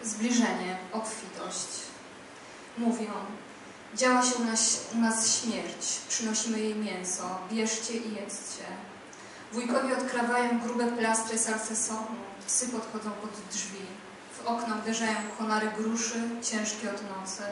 Zbliżenie, obfitość. Mówią, działa się u nas śmierć, przynosimy jej mięso, bierzcie i jedzcie. Wujkowie odkrawają grube plastry salcesonu, psy podchodzą pod drzwi. W okna uderzają konary gruszy, ciężkie od nocy.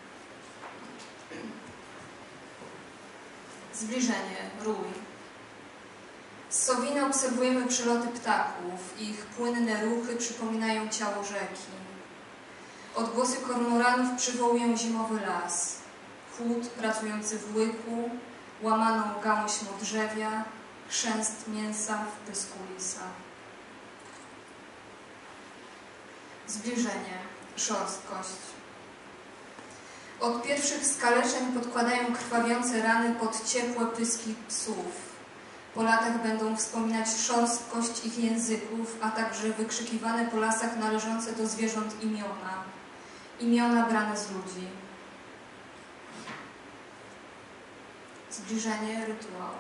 Zbliżenie, rój. Z Sowiny obserwujemy przeloty ptaków. Ich płynne ruchy przypominają ciało rzeki. Odgłosy kormoranów przywołują zimowy las. Chłód pracujący w łyku, łamaną gałąź modrzewia, chrzęst mięsa w pysku lisa. Zbliżenie, szorstkość. Od pierwszych skaleczeń podkładają krwawiące rany pod ciepłe pyski psów. Po latach będą wspominać szorstkość ich języków, a także wykrzykiwane po lasach należące do zwierząt imiona. Imiona brane z ludzi. Zbliżenie, rytuał.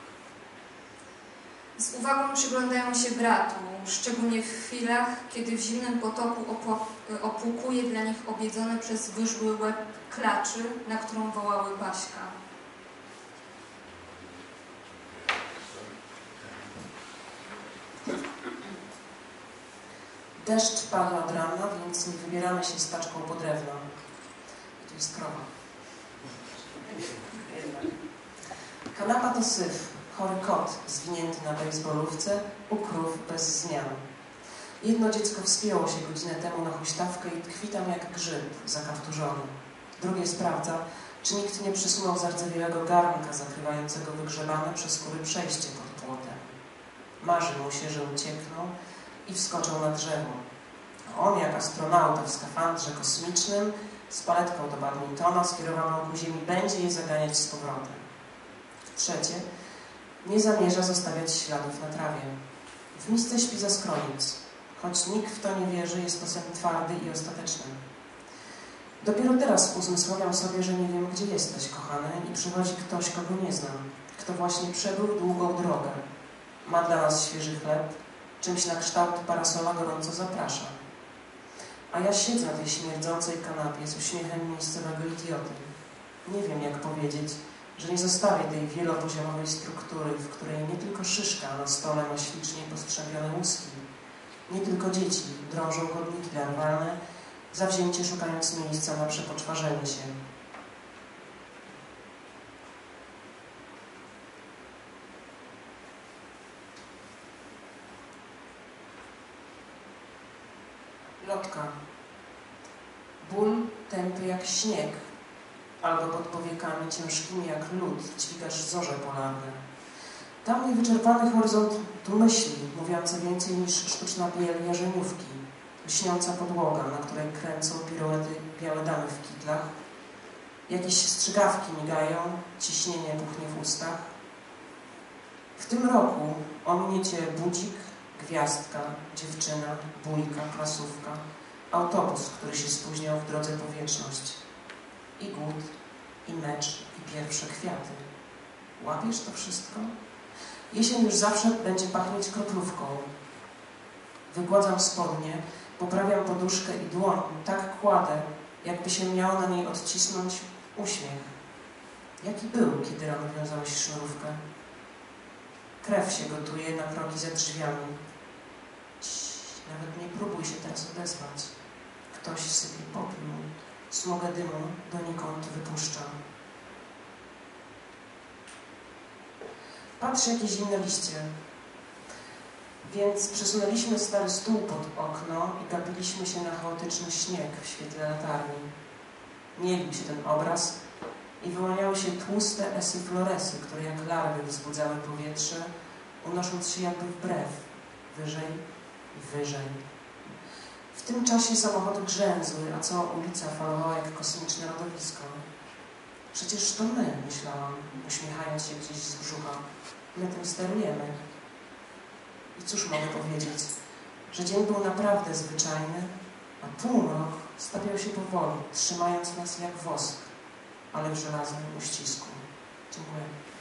Z uwagą przyglądają się bratu, szczególnie w chwilach, kiedy w zimnym potoku opłukuje dla nich obiedzone przez wyżły łeb klaczy, na którą wołały Baśka. Deszcz pada od rana, więc nie wybieramy się z taczką po drewno. Tu jest krowa. Kanapa to syf, chory kot zwinięty na bejsbolówce, u krów bez zmian. Jedno dziecko wspięło się godzinę temu na huśtawkę i tkwi tam jak grzyb zakapturzony. Drugie sprawdza, czy nikt nie przysunął zardzewiałego garnka zakrywającego wygrzebane przez skóry przejście pod płotem. Marzy mu się, że uciekną i wskoczą na drzewo. On, jak astronauta w skafandrze kosmicznym, z paletką do badmintona skierowaną ku ziemi, będzie je zaganiać z powrotem. Trzecie, nie zamierza zostawiać śladów na trawie. W misce śpi za skroniec. Choć nikt w to nie wierzy, jest to sen twardy i ostateczny. Dopiero teraz uzmysławiam sobie, że nie wiem, gdzie jesteś, kochany, i przychodzi ktoś, kogo nie znam, kto właśnie przebył długą drogę. Ma dla nas świeży chleb, czymś na kształt parasola gorąco zaprasza. A ja siedzę na tej śmierdzącej kanapie z uśmiechem miejscowego idioty. Nie wiem, jak powiedzieć, że nie zostawię tej wielopoziomowej struktury, w której nie tylko szyszka na stole ma ślicznie postrzępione łuski, nie tylko dzieci drążą chodniki larwalne, zawzięcie szukając miejsca na przepoczwarzenie się. Lotka. Ból tępy jak śnieg, albo pod powiekami ciężkimi jak lód dźwigasz zorze polarne. Tam niewyczerpany horyzont tu myśli, mówiące więcej niż sztuczna biel jarzeniówki, lśniąca podłoga, na której kręcą piruety białe damy w kitlach. Jakieś strzygawki migają, ciśnienie puchnie w ustach. W tym roku ominie cię budzik, gwiazdka, dziewczyna, bójka, klasówka, autobus, który się spóźniał w drodze po wieczność. I głód, i mecz, i pierwsze kwiaty. Łapiesz to wszystko? Jesień już zawsze będzie pachnieć kroplówką. Wygładzam spodnie, poprawiam poduszkę i dłoń, tak kładę, jakby się miało na niej odcisnąć uśmiech. Jaki był, kiedy rano wiązałeś sznurówkę? Krew się gotuje na progi za drzwiami. Nawet nie próbuj się teraz odezwać. Ktoś sypie popiół, smogę dymu donikąd wypuszcza. Patrzę, jakie zimne liście. Więc przesunęliśmy stary stół pod okno i gapiliśmy się na chaotyczny śnieg w świetle latarni. Mielił się ten obraz i wyłaniały się tłuste esyfloresy, które jak larwy wzbudzały powietrze, unosząc się jakby wbrew, wyżej i wyżej. W tym czasie samochody grzęzły, a cała ulica falowała jak kosmiczne lodowisko. Przecież to my, myślałam, uśmiechając się gdzieś z brzucha. My tym sterujemy. I cóż mogę powiedzieć, że dzień był naprawdę zwyczajny, a półmrok stawiał się powoli, trzymając nas jak wosk, ale w żelaznym uścisku. Dziękuję.